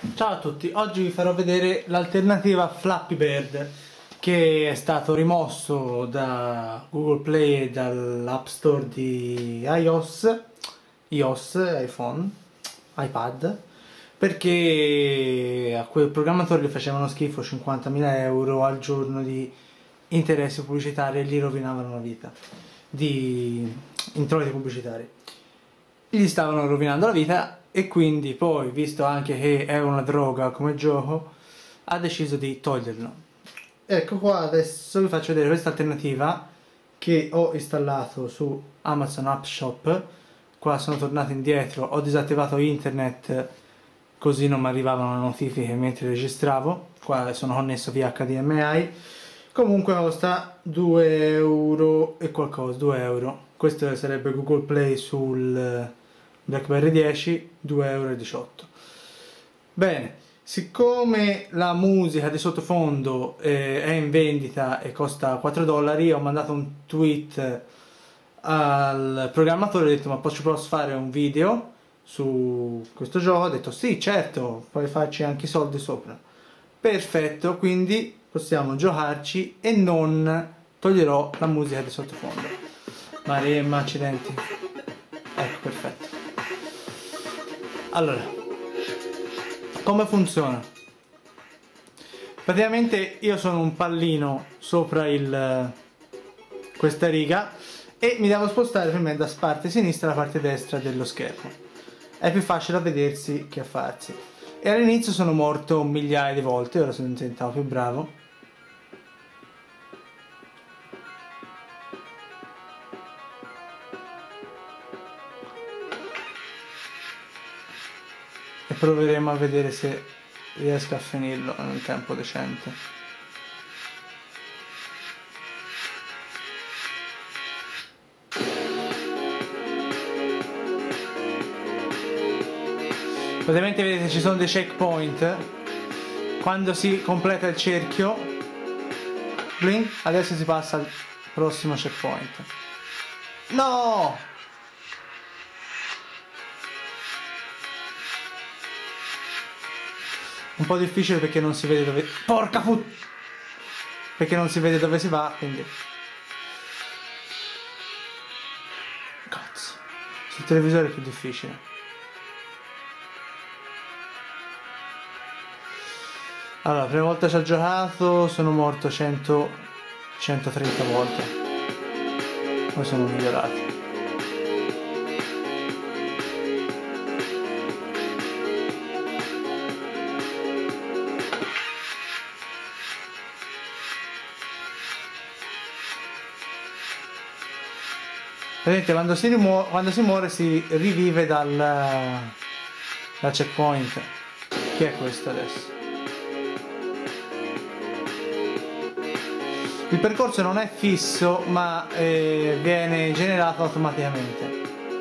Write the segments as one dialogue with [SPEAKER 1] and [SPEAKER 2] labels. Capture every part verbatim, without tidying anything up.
[SPEAKER 1] Ciao a tutti, oggi vi farò vedere l'alternativa Flappy Bird che è stato rimosso da Google Play e dall'App Store di iOS, iOS, iPhone, iPad, perché a quel programmatore gli facevano schifo cinquantamila euro al giorno di interessi pubblicitari e gli rovinavano la vita, di introiti pubblicitari. Gli stavano rovinando la vita e quindi poi, visto anche che è una droga come gioco, ha deciso di toglierlo. Ecco qua, adesso vi faccio vedere questa alternativa che ho installato su Amazon App Shop. Qua sono tornato indietro, ho disattivato internet così non mi arrivavano notifiche mentre registravo. Qua sono connesso via H D M I. Comunque costa due euro e qualcosa, due euro. Questo sarebbe Google Play sul BlackBerry dieci, due euro e diciotto. Bene, siccome la musica di sottofondo eh, è in vendita e costa quattro dollari, ho mandato un tweet al programmatore e ho detto: ma posso, posso fare un video su questo gioco? Ha detto sì, certo, puoi farci anche i soldi sopra. Perfetto, quindi possiamo giocarci e non toglierò la musica di sottofondo. Maremma, accidenti. Ecco, perfetto. Allora, come funziona? Praticamente io sono un pallino sopra il, questa riga e mi devo spostare prima da parte sinistra alla parte destra dello schermo. È più facile a vedersi che a farsi. E all'inizio sono morto migliaia di volte, ora sono diventato più bravo. E proveremo a vedere se riesco a finirlo in un tempo decente. Praticamente vedete ci sono dei checkpoint. Quando si completa il cerchio, blink, adesso si passa al prossimo checkpoint. No! Un po' difficile perché non si vede dove... Porca put... Perché non si vede dove si va, quindi... Cazzo. Sul televisore è più difficile. Allora, la prima volta ci ho giocato sono morto cento... centotrenta volte. Poi sono migliorato. Vedete, quando si, quando si muore si rivive dal, dal checkpoint. Che è questo adesso? Il percorso non è fisso, ma eh, viene generato automaticamente.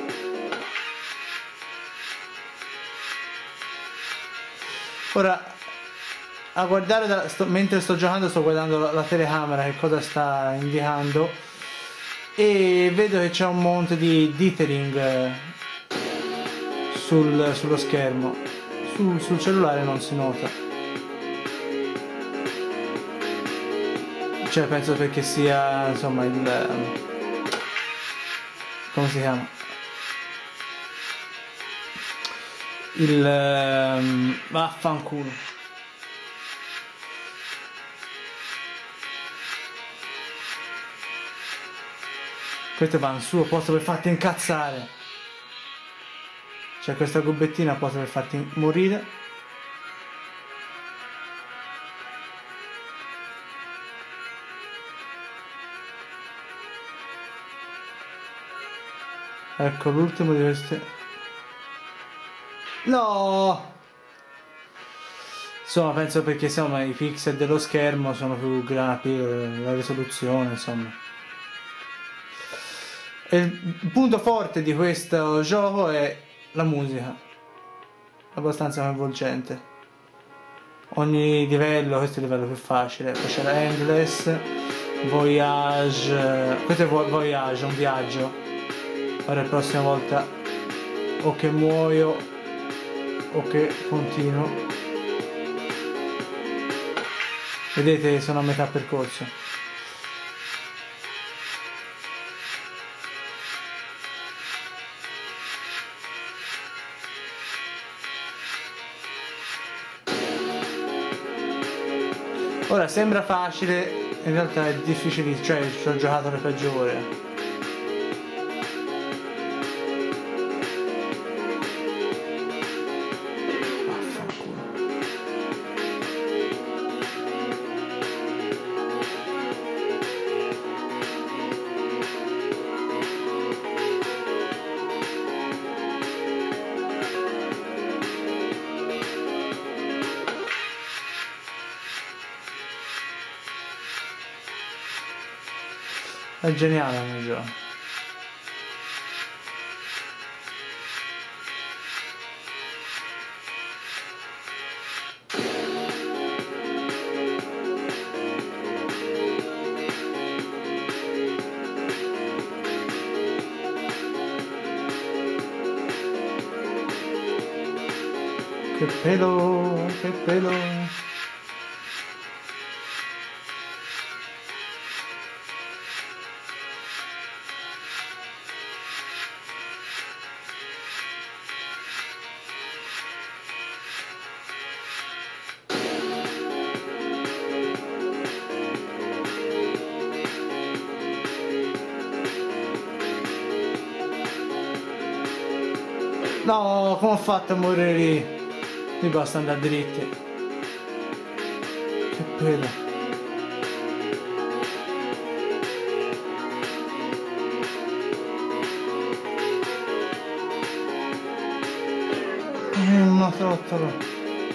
[SPEAKER 1] Ora, a guardare da, sto, mentre sto giocando, sto guardando la, la telecamera che cosa sta indicando. E vedo che c'è un monte di dithering sul, sullo schermo. Sul, sul cellulare non si nota. Cioè penso perché sia, insomma, il... come si chiama? Il... Um, vaffanculo. Questo va in su apposta per farti incazzare. C'è questa gobbettina apposta per farti morire. Ecco l'ultimo di queste. No! Insomma, penso perché insomma i pixel dello schermo sono più grandi, la risoluzione, insomma. E il punto forte di questo gioco è la musica, abbastanza coinvolgente. Ogni livello, questo è il livello più facile, poi c'è la Endless, Voyage, questo è Voyage, un viaggio. Ora la prossima volta o che muoio o che continuo. Vedete, sono a metà percorso. Ora sembra facile, in realtà è difficile, cioè ci ho giocato le peggiori. Vaffanculo. È geniale il gioco. Che pelo, che pelo. No, come ho fatto a morire lì? Mi basta andare dritti. Che pena. Eh, una trottola.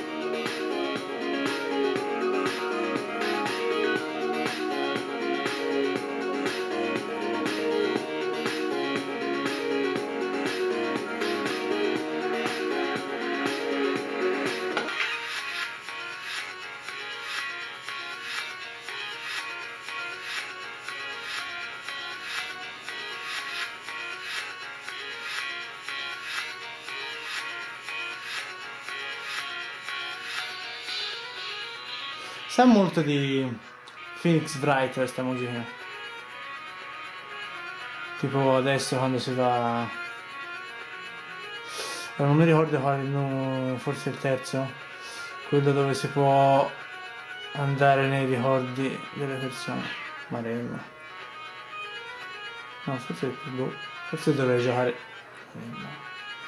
[SPEAKER 1] Sa molto di Phoenix Wright questa musica. Tipo adesso quando si va... Non mi ricordo quale, no, forse il terzo. Quello dove si può andare nei ricordi delle persone. Maremma. No, forse, boh, forse dovrei giocare. Maremma.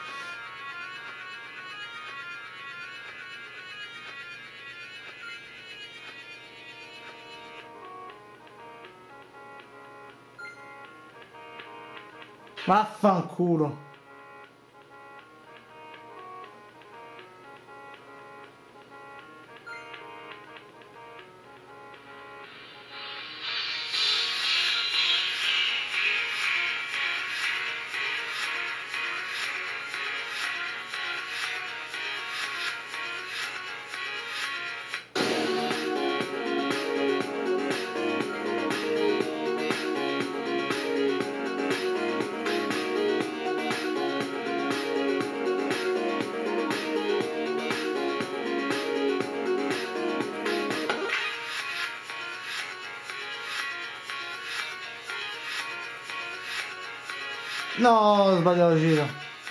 [SPEAKER 1] Vaffanculo. No, ho sbagliato giro.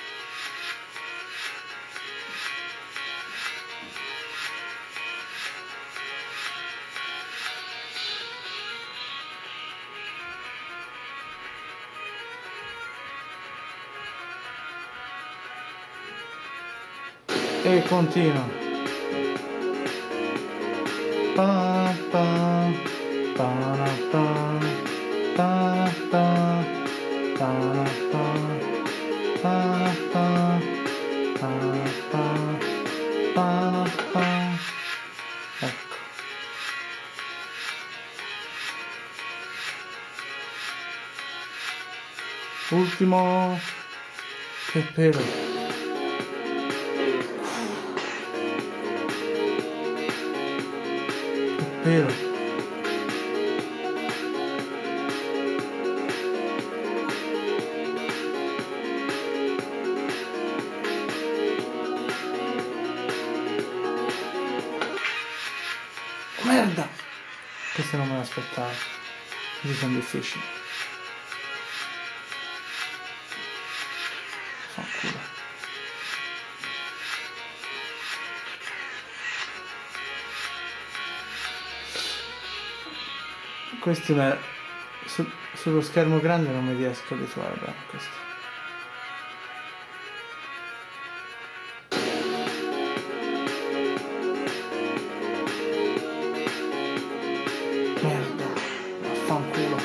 [SPEAKER 1] E continua. Pa, pa, pa, pa, pa, pa. Pa, pa, pa, pa, pa, pa, pa, pa. Ecco. Ultimo. Che pelo. Che pelo. Merda! Questo non me l'aspettavo. Questi sono difficili. Fanculo. Questi me... Su... sullo schermo grande non mi riesco a abituare bene a questo. Merda, vaffanculo.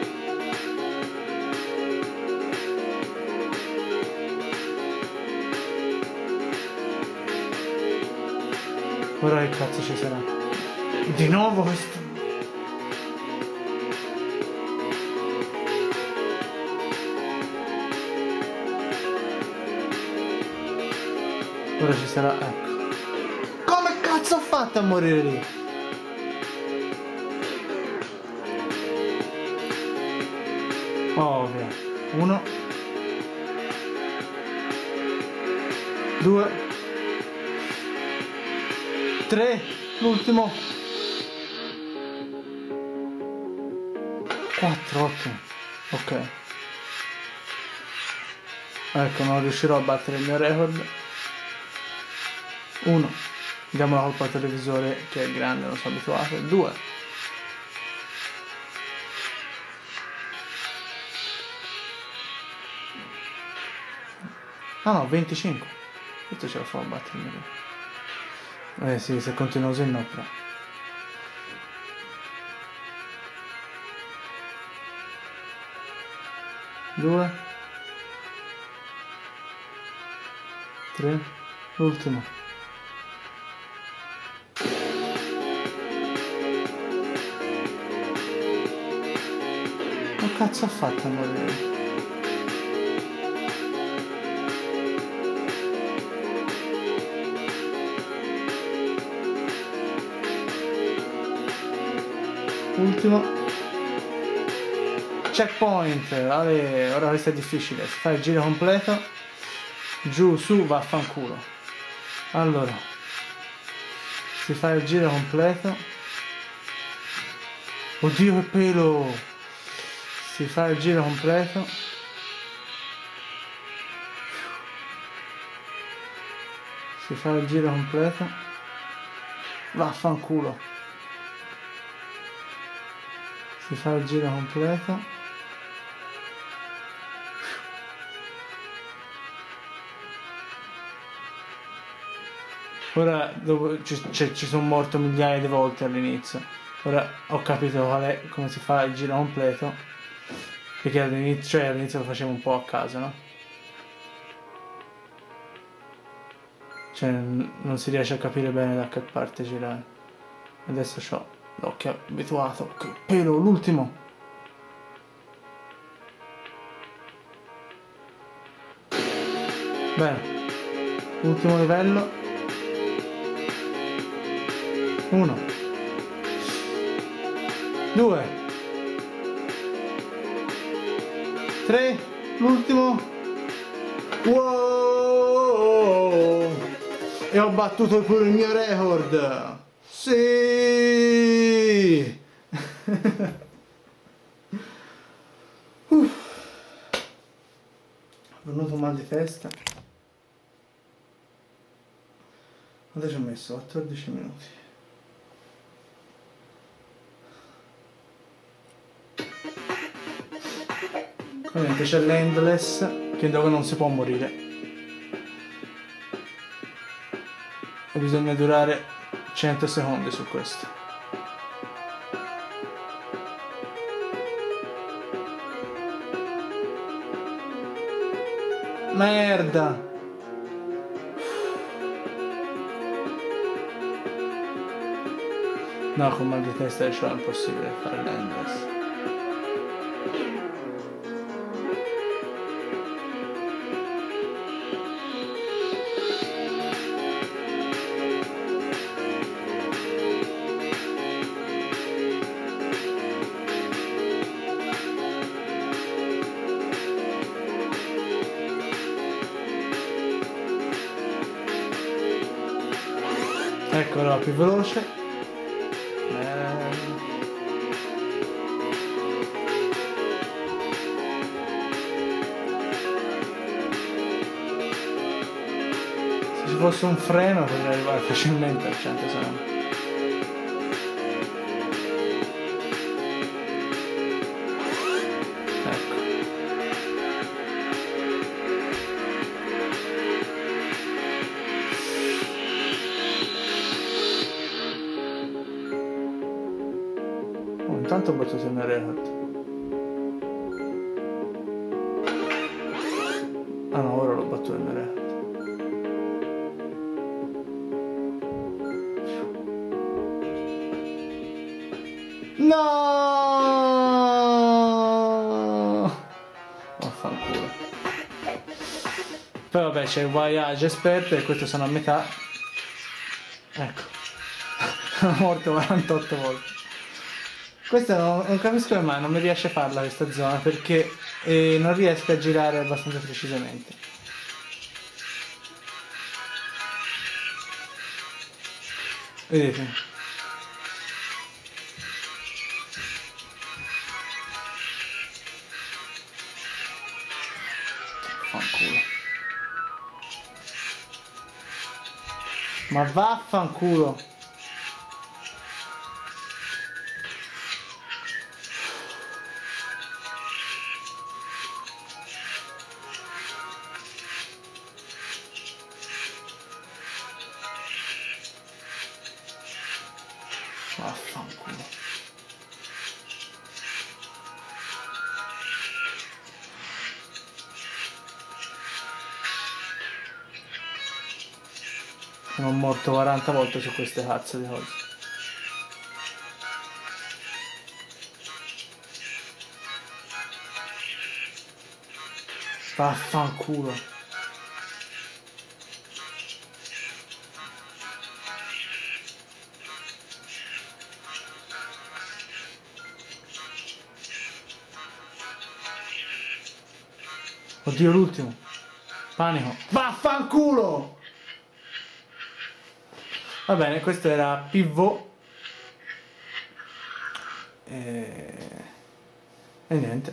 [SPEAKER 1] Ora che cazzo ci sarà? Di nuovo questo? Ora ci sarà, ecco. Come cazzo ho fatto a morire lì? Ovvio. Uno. Due. Tre. L'ultimo. Quattro, ottimo. Ok. Ecco, non riuscirò a battere il mio record. Uno, diamo la colpa al televisore che è grande, non sono abituato. Due, ah no, venticinque. Questo ce la fa a battere. Eh sì, se continuo così no, però. Due, tre, l'ultimo. Che cazzo ha fatto a morire? Ultimo. Checkpoint. Allora, ora questo è difficile. Si fa il giro completo. Giù, su, vaffanculo. Allora. Si fa il giro completo. Oddio che pelo! Si fa il giro completo. Si fa il giro completo. Vaffanculo. Si fa il giro completo. Ora dopo, ci, ci, ci sono morto migliaia di volte all'inizio. Ora ho capito qual è, come si fa il giro completo. Perché all'inizio, cioè all'inizio lo facevo un po' a casa, no? Cioè non si riesce a capire bene da che parte girare. Adesso c'ho l'occhio abituato. Che pelo, l'ultimo! Bene. Ultimo livello. Uno. Due. tre, l'ultimo. Wow! E ho battuto pure il mio record. Sì! uh. Ho venuto un mal di testa. Quanto ci ho messo? quattordici minuti. Ovviamente c'è l'endless, che dove non si può morire. E bisogna durare cento secondi su questo. Merda! No, con mal di testa è impossibile fare l'endless. Ecco la più veloce. Eh, fosse un freno potrei arrivare facilmente al centosessanta. Ecco. Oh, intanto ho battuto il record. Ah no, ora l'ho battuto il record. No! Vaffanculo. Poi vabbè c'è il voyage esperto e questo sono a metà. Ecco. Sono morto quarantotto volte. Questo non, non capisco come mai non mi riesce a farla questa zona perché eh, non riesco a girare abbastanza precisamente. Vedete? Vaffanculo. Ma vaffanculo. Vaffanculo. Sono morto quaranta volte su queste cazzo di cose. Vaffanculo. Oddio, l'ultimo. Panico. Vaffanculo! Va bene, questo era Pivot. E... e niente.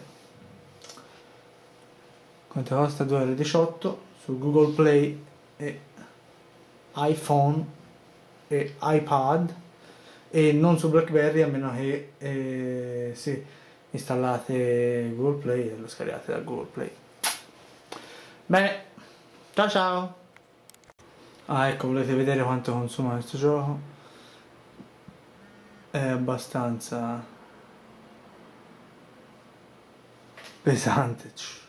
[SPEAKER 1] Quanto costa? due euro e diciotto su Google Play e iPhone e iPad e non su BlackBerry a meno che eh, sì, installate Google Play e lo scaricate da Google Play. Bene, ciao ciao! Ah ecco, volete vedere quanto consuma questo gioco? È abbastanza pesante.